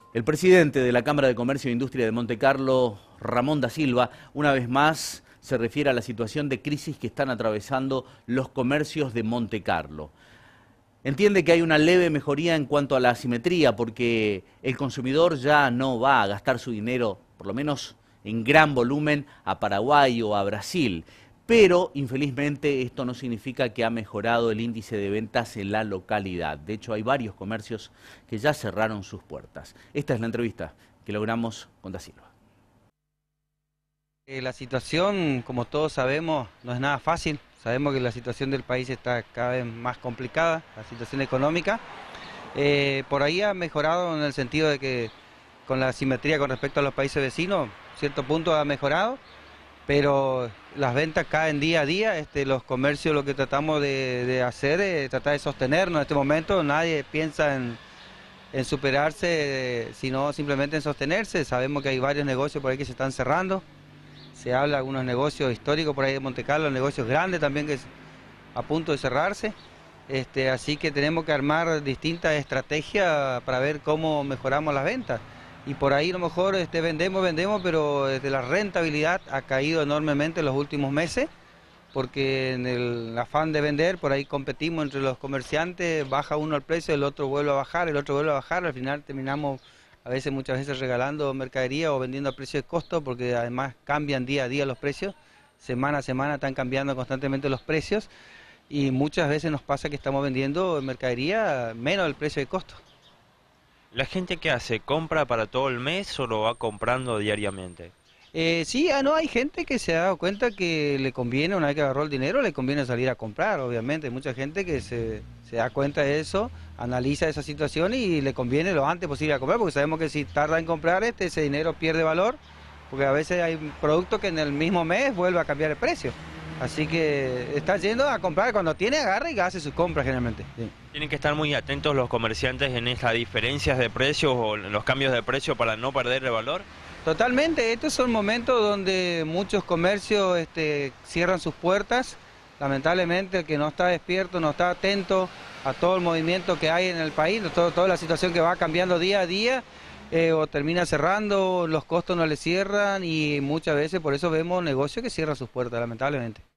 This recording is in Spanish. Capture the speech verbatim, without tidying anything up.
El presidente de la Cámara de Comercio e Industria de Montecarlo, Ramón da Silva, una vez más se refiere a la situación de crisis que están atravesando los comercios de Montecarlo. Entiende que hay una leve mejoría en cuanto a la asimetría, porque el consumidor ya no va a gastar su dinero, por lo menos en gran volumen, a Paraguay o a Brasil. Pero, infelizmente, esto no significa que ha mejorado el índice de ventas en la localidad. De hecho, hay varios comercios que ya cerraron sus puertas. Esta es la entrevista que logramos con da Silva. La situación, como todos sabemos, no es nada fácil. Sabemos que la situación del país está cada vez más complicada, la situación económica. Eh, por ahí ha mejorado en el sentido de que con la asimetría con respecto a los países vecinos, cierto punto ha mejorado, pero las ventas caen día a día. Este, los comercios lo que tratamos de, de hacer es tratar de sostenernos en este momento. Nadie piensa en, en superarse, sino simplemente en sostenerse. Sabemos que hay varios negocios por ahí que se están cerrando. Se habla de algunos negocios históricos por ahí de Montecarlo, negocios grandes también que es a punto de cerrarse. Este, así que tenemos que armar distintas estrategias para ver cómo mejoramos las ventas. Y por ahí a lo mejor este, vendemos, vendemos, pero este, la rentabilidad ha caído enormemente en los últimos meses, porque en el afán de vender, por ahí competimos entre los comerciantes, baja uno el precio, el otro vuelve a bajar, el otro vuelve a bajar, al final terminamos a veces, muchas veces regalando mercadería o vendiendo a precio de costo, porque además cambian día a día los precios, semana a semana están cambiando constantemente los precios, y muchas veces nos pasa que estamos vendiendo mercadería menos del precio de costo. ¿La gente qué hace? ¿Compra para todo el mes o lo va comprando diariamente? Eh, sí, ah, no, hay gente que se ha dado cuenta que le conviene, una vez que agarró el dinero, le conviene salir a comprar, obviamente. Hay mucha gente que se, se da cuenta de eso, analiza esa situación y le conviene lo antes posible a comprar, porque sabemos que si tarda en comprar, este, ese dinero pierde valor, porque a veces hay productos que en el mismo mes vuelve a cambiar el precio. Así que está yendo a comprar, cuando tiene, agarra y hace sus compras generalmente. Sí. Tienen que estar muy atentos los comerciantes en esas diferencias de precios o en los cambios de precio para no perder el valor. Totalmente, estos son momentos donde muchos comercios este, cierran sus puertas. Lamentablemente el que no está despierto, no está atento a todo el movimiento que hay en el país, todo, toda la situación que va cambiando día a día, eh, o termina cerrando, los costos no le cierran y muchas veces por eso vemos negocios que cierran sus puertas, lamentablemente.